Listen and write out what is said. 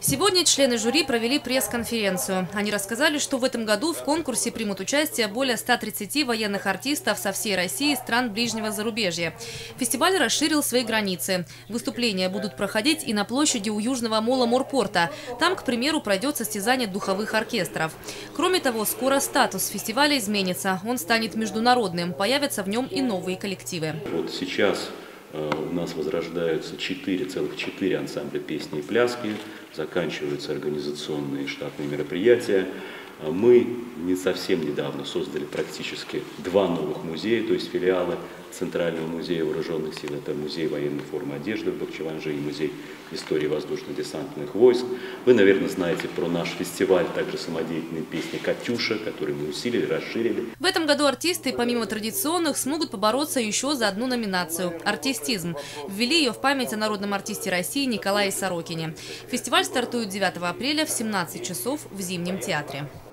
Сегодня члены жюри провели пресс-конференцию. Они рассказали, что в этом году в конкурсе примут участие более 130 военных артистов со всей России и стран ближнего зарубежья. Фестиваль расширил свои границы. Выступления будут проходить и на площади у Южного мола Морпорта. Там, к примеру, пройдет состязание духовых оркестров. Кроме того, скоро статус фестиваля изменится. Он станет международным. Появятся в нем и новые коллективы. Вот сейчас у нас возрождаются целых четыре ансамбля песни и пляски, заканчиваются организационные штатные мероприятия. Мы не совсем недавно создали практически два новых музея, то есть филиалы Центрального музея вооруженных сил. Это музей военной формы одежды в Бахчеванже и музей истории воздушно-десантных войск. Вы, наверное, знаете про наш фестиваль, также самодеятельной песни «Катюша», который мы усилили, расширили. В этом году артисты, помимо традиционных, смогут побороться еще за одну номинацию – «Артистизм». Ввели ее в память о народном артисте России Николае Сорокине. Фестиваль стартует 9 апреля в 17 часов в Зимнем театре.